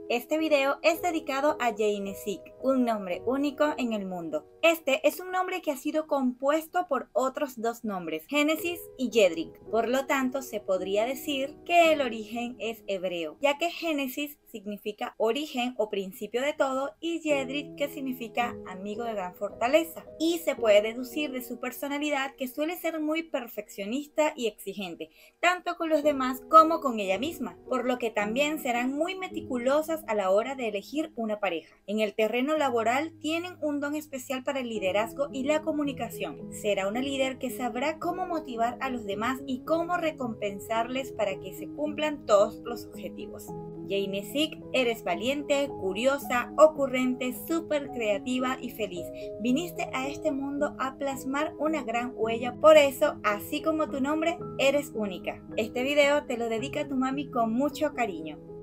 Este video es dedicado a Genesis, un nombre único en el mundo. Este es un nombre que ha sido compuesto por otros dos nombres, Génesis y Jedrick. Por lo tanto, se podría decir que el origen es hebreo, ya que Génesis significa origen o principio de todo y Jedrick que significa amigo de gran fortaleza. Y se puede deducir de su personalidad que suele ser muy perfeccionista y exigente, tanto con los demás como con ella misma, por lo que también serán muy meticulosas a la hora de elegir una pareja. En el terreno laboral tienen un don especial para el liderazgo y la comunicación. Será una líder que sabrá cómo motivar a los demás y cómo recompensarles para que se cumplan todos los objetivos. Genesis, eres valiente, curiosa, ocurrente, súper creativa y feliz. Viniste a este mundo a plasmar una gran huella, por eso, así como tu nombre, eres única. Este video te lo dedica a tu mami con mucho cariño.